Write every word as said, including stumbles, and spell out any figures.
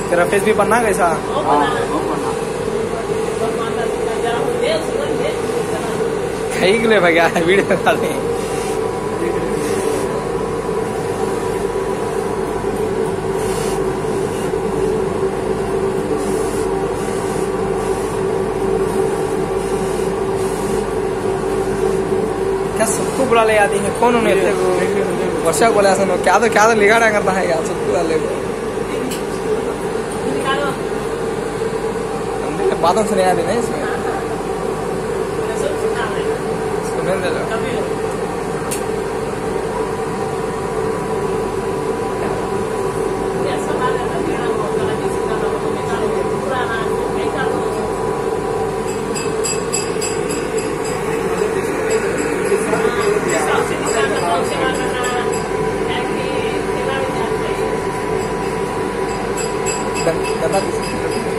तेरा फेस भी बनना कैसा? कहीं के लिए भैया वीडियो बना दे। क्या सबको बुला ले आती है कौन उन्हें वर्षा को बोला सुनो क्या तो क्या तो लिगाड़ा करता है यार सबको डाले बातों सुने आती नहीं इसमें सुने दे लो dapat